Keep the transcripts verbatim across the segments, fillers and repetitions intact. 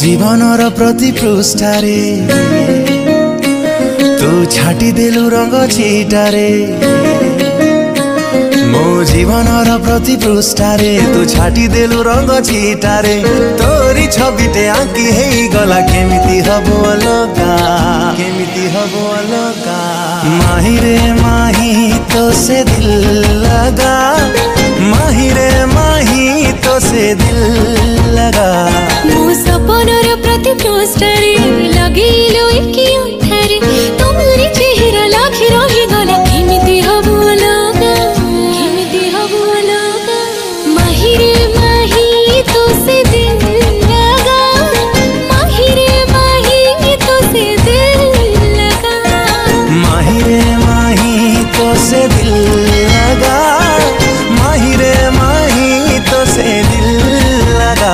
जीवनर प्रति पृष्ठारे तू छाटी देलु रंग छीटारे। मो जीवनर प्रति पृष्ठारे तू छाटी देलु रंग छीटारे। तोरी छबिटे आंकी हेई गला केमिति हबो अलगा, केमिति हबो अलगा। माही रे माही तो से दिल लगा, माही रे माही तो से दिल लगा। मो सपनर प्रति पृष्ठारे लगिलो एकी अंधारे। तुम्हारी चेहरा लाखी रही गला केमिति हबो अलगा, केमिति हबो अलगा। माही रे माही तो से दिल लगा, माही रे माही तो से दिल लगा। माही रे माही तो से दिल लगा, माही रे माही तो से दिल लगा।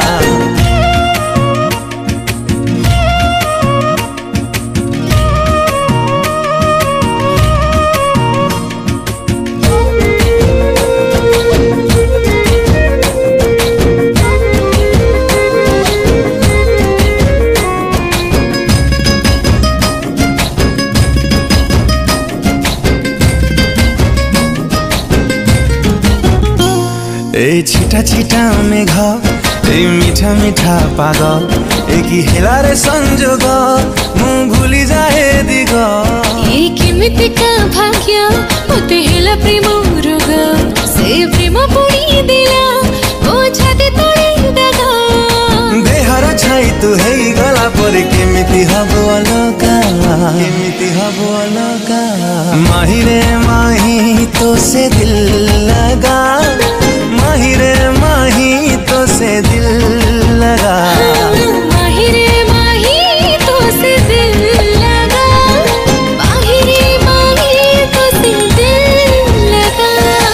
ए छिटा छिटा मेघ ए मीठा मीठा पाग एकी हेला रे संजोग मु भूली जाए दिग। ए केमितिका भाग्य मते हेला प्रेम रोग से प्रेम पुणी देला ओ छाती तोड़े दागा। देहर छाई तू हेई गला पर केमिति हबो अलगा, केमिति हबो अलगा। माही रे माही तो से दिल लगा, माही रे माही तो से दिल लगा। माही रे माही तो से दिल लगा, माही रे माही तो से दिल लगा।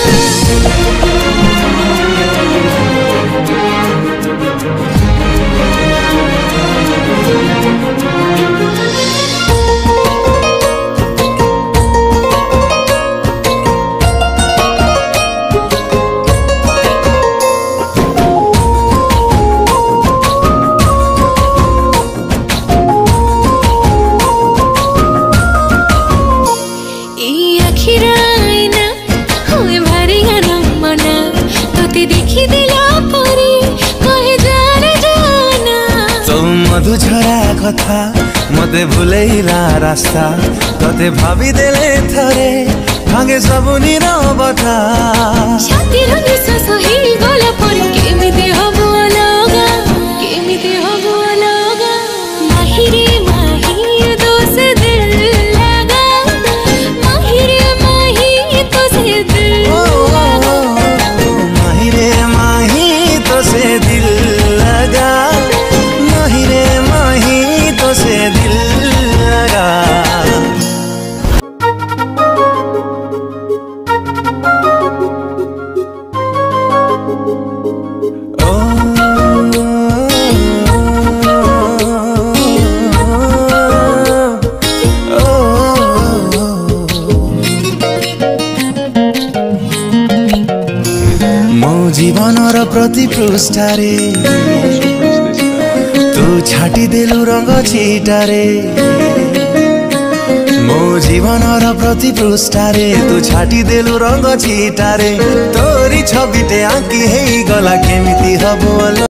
मधु झरा कथा मते भूलेला रास्ता तते भाभी देले थरे भांगे सबु नीरवता। छातीर निश्वास हेई गला पर केमिति हबो अलगा, केमिति हबो अलगा। माही रे माही तो से दिल लगा, माही रे माही तो से दिल लगा। माही रे माही तो से दिल लगा, माही रे माही तो से दिल लगा। मो जीवनर प्रति पृष्ठारे तू छाटी देलु रंग छीटारे। मो जीवनर प्रति पृष्ठारे तू छाटी देलु रंग छीटारे। तोरी छबिटे आंकी हेई गला केमिति हबो अलगा।